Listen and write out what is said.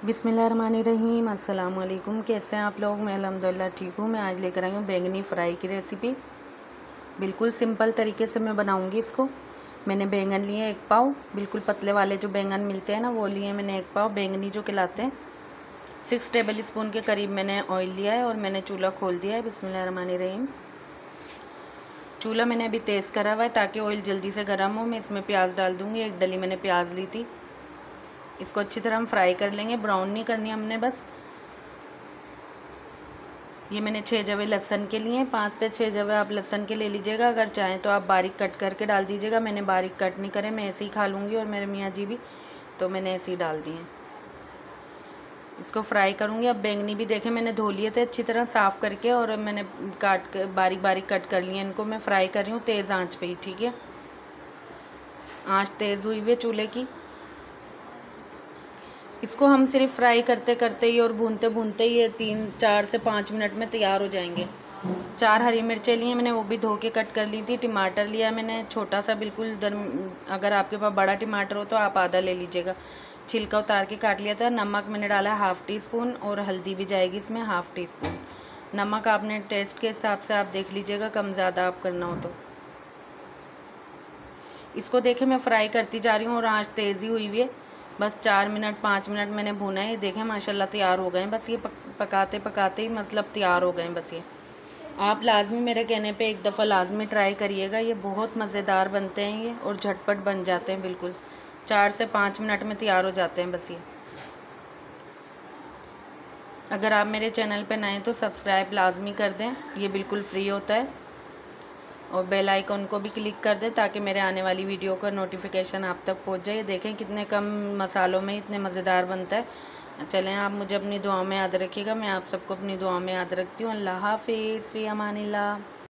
बिस्मिल्लाहिर्रहमानिर्रहीम। अस्सलाम वालेकुम। कैसे हैं आप लोग? मैं अल्हम्दुलिल्लाह ठीक हूँ। मैं आज लेकर आई हूँ बैंगनी फ्राई की रेसिपी। बिल्कुल सिंपल तरीके से मैं बनाऊँगी इसको। मैंने बैंगन लिए 1 पाव, बिल्कुल पतले वाले जो बैंगन मिलते हैं ना वो लिए मैंने 1 पाव, बैंगनी जो कहलाते हैं। 6 टेबल स्पून के करीब मैंने ऑयल लिया है और मैंने चूल्हा खोल दिया है। बिस्मिल्लाहिर्रहमानिर्रहीम। चूल्हा मैंने अभी तेज़ करा हुआ है ताकि ऑयल जल्दी से गर्म हो। मैं इसमें प्याज डाल दूँगी। 1 डली मैंने प्याज ली थी। इसको अच्छी तरह हम फ्राई कर लेंगे, ब्राउन नहीं करनी हमने बस। ये मैंने 6 जवे लहसन के लिए, 5 से 6 जवे आप लहसन के ले लीजिएगा। अगर चाहें तो आप बारीक कट करके डाल दीजिएगा। मैंने बारीक कट नहीं करे, मैं ऐसे ही खा लूँगी और मेरे मियाँ जी भी, तो मैंने ऐसे ही डाल दिए। इसको फ्राई करूँगी। अब बैंगनी भी देखें मैंने धो लिए थे अच्छी तरह साफ़ करके और मैंने काट कर बारीक बारीक कट कर लिए। इनको मैं फ्राई कर रही हूँ तेज़ आँच पे ही, ठीक है। आँच तेज़ हुई हुई है चूल्हे की। इसको हम सिर्फ फ्राई करते करते ही और भूनते भूनते ही ये 4 से 5 मिनट में तैयार हो जाएंगे। 4 हरी मिर्चें लिए मैंने, वो भी धो के कट कर ली थी। टमाटर लिया मैंने छोटा सा, बिल्कुल अगर आपके पास बड़ा टमाटर हो तो आप आधा ले लीजिएगा। छिलका उतार के काट लिया था। नमक मैंने डाला 1/2 टी स्पून और हल्दी भी जाएगी इसमें 1/2 टी स्पून। नमक आपने टेस्ट के हिसाब से आप देख लीजिएगा, कम ज़्यादा आप करना हो तो। इसको देखें मैं फ्राई करती जा रही हूँ और आँच तेज़ ही हुई हुई है। बस 4 मिनट 5 मिनट मैंने भुना है। देखें माशाल्लाह तैयार हो गए। बस ये पकाते पकाते ही मतलब तैयार हो गए बस ये। आप लाजमी मेरे कहने पे एक दफ़ा लाजमी ट्राई करिएगा। ये बहुत मज़ेदार बनते हैं ये और झटपट बन जाते हैं बिल्कुल। 4 से 5 मिनट में तैयार हो जाते हैं बस ये। अगर आप मेरे चैनल पे नए तो सब्सक्राइब लाजमी कर दें, ये बिल्कुल फ्री होता है। और बेल आइकन को भी क्लिक कर दें ताकि मेरे आने वाली वीडियो का नोटिफिकेशन आप तक पहुंच जाए। देखें कितने कम मसालों में इतने मज़ेदार बनता है। चलें, आप मुझे अपनी दुआओं में याद रखिएगा। मैं आप सबको अपनी दुआओं में याद रखती हूँ। अल्लाह हाफिज़, फ़ी अमानिल्लाह।